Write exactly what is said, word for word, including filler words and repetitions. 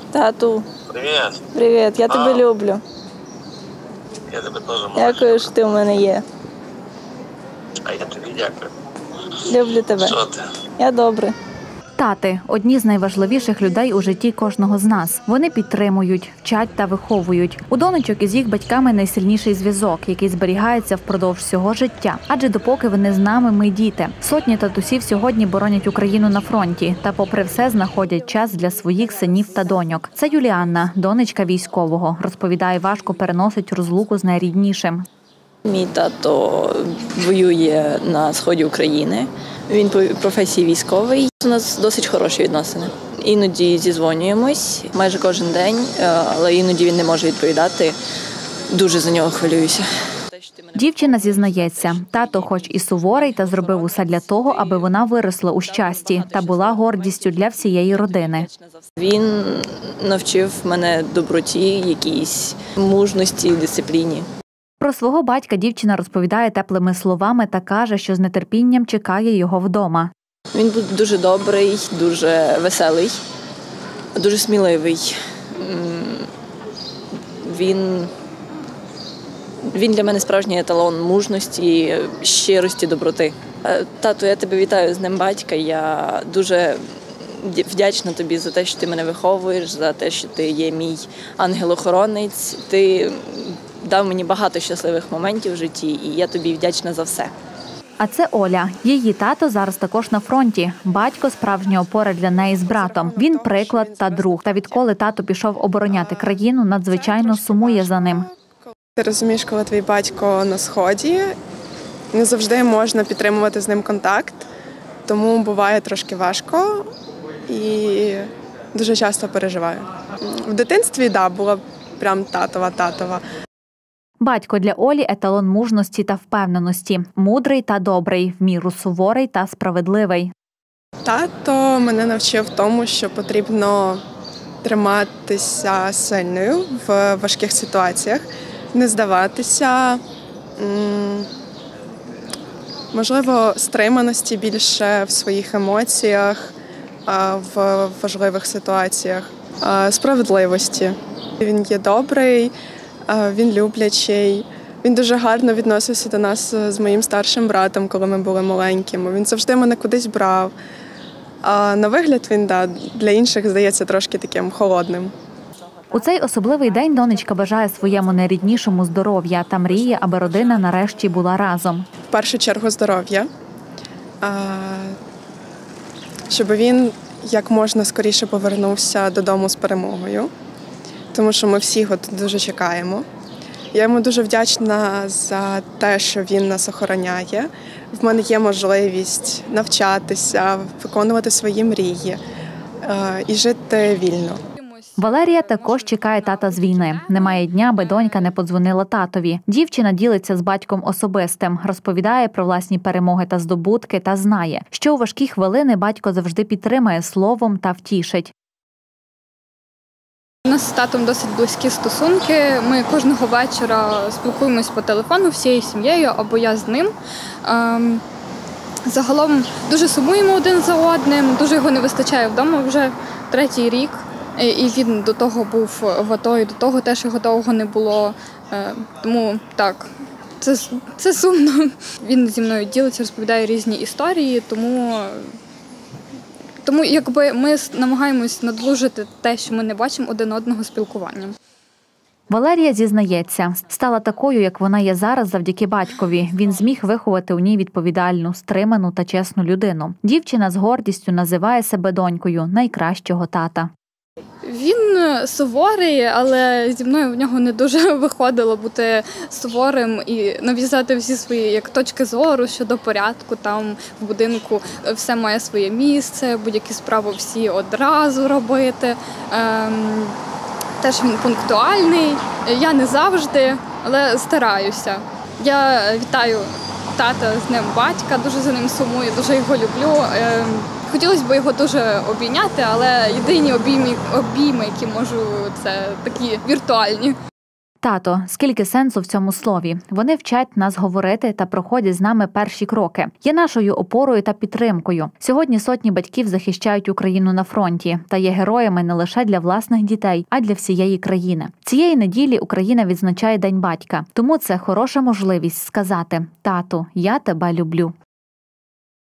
Тату, Привіт. привіт, я А. тебе люблю. Я тебе теж маю. Дякую, що ти в мене є. А я тобі дякую. Люблю тебе. Що ти? Я добре. Тати – одні з найважливіших людей у житті кожного з нас. Вони підтримують, вчать та виховують. У донечок із їх батьками найсильніший зв'язок, який зберігається впродовж всього життя. Адже допоки вони з нами, ми діти. Сотні татусів сьогодні боронять Україну на фронті та попри все знаходять час для своїх синів та доньок. Це Юліанна, донечка військового. Розповідає, важко переносить розлуку з найріднішим. Мій тато воює на сході України. Він по професії військовий. У нас досить хороші відносини. Іноді зізвонюємось майже кожен день, але іноді він не може відповідати. Дуже за нього хвилююся. Дівчина зізнається, тато хоч і суворий, та зробив усе для того, аби вона виросла у щасті та була гордістю для всієї родини. Він навчив мене доброті, якійсь мужності, дисципліні. Про свого батька дівчина розповідає теплими словами та каже, що з нетерпінням чекає його вдома. Він був дуже добрий, дуже веселий, дуже сміливий. Він, він для мене справжній еталон мужності, щирості, доброти. Тату, я тебе вітаю з Днем батька. Я дуже вдячна тобі за те, що ти мене виховуєш, за те, що ти є мій ангел-охоронець. Ти дав мені багато щасливих моментів в житті, і я тобі вдячна за все. А це Оля. Її тато зараз також на фронті. Батько – справжня опора для неї з братом. Він приклад та друг. Та відколи тато пішов обороняти країну, надзвичайно сумує за ним. Ти розумієш, коли твій батько на сході, не завжди можна підтримувати з ним контакт, тому буває трошки важко і дуже часто переживаю. В дитинстві, да, була прям татова-татова. Батько для Олі – еталон мужності та впевненості. Мудрий та добрий, в міру суворий та справедливий. Тато мене навчив тому, що потрібно триматися сильною в важких ситуаціях, не здаватися, можливо, стриманості більше в своїх емоціях, в важливих ситуаціях, справедливості. Він є добрий, він люблячий. Він дуже гарно відносився до нас з моїм старшим братом, коли ми були маленькими. Він завжди мене кудись брав. А на вигляд він, да, для інших здається трошки таким холодним. У цей особливий день донечка бажає своєму найріднішому здоров'я та мріє, аби родина нарешті була разом. В першу чергу здоров'я, щоб він як можна скоріше повернувся додому з перемогою, тому що ми всі його дуже чекаємо. Я йому дуже вдячна за те, що він нас охороняє. В мене є можливість навчатися, виконувати свої мрії і жити вільно. Валерія також чекає тата з війни. Немає дня, аби донька не подзвонила татові. Дівчина ділиться з батьком особистим, розповідає про власні перемоги та здобутки та знає, що у важкі хвилини батько завжди підтримає словом та втішить. У нас з татом досить близькі стосунки. Ми кожного вечора спілкуємось по телефону всією сім'єю, або я з ним. Загалом дуже сумуємо один за одним, дуже його не вистачає вдома вже третій рік. І він до того був в АТО, і до того теж його довго не було. Тому так, це, це сумно. Він зі мною ділиться, розповідає різні історії, тому... Тому якби ми намагаємось надлужити те, що ми не бачимо один одного спілкуванням. Валерія зізнається, стала такою, як вона є зараз, завдяки батькові. Він зміг виховати у ній відповідальну, стриману та чесну людину. Дівчина з гордістю називає себе донькою найкращого тата. Він суворий, але зі мною в нього не дуже виходило бути суворим і нав'язати всі свої як точки зору щодо порядку. Там в будинку все має своє місце, будь-які справи всі одразу робити. Ем, теж він пунктуальний. Я не завжди, але стараюся. Я вітаю тата з Днем батька, дуже за ним сумую, дуже його люблю. Ем, Хотілося б його дуже обійняти, але єдині обійми, обійми, які можу, це такі віртуальні. Тато, скільки сенсу в цьому слові. Вони вчать нас говорити та проходять з нами перші кроки. Є нашою опорою та підтримкою. Сьогодні сотні батьків захищають Україну на фронті та є героями не лише для власних дітей, а й для всієї країни. Цієї неділі Україна відзначає День батька. Тому це хороша можливість сказати: «Тату, я тебе люблю».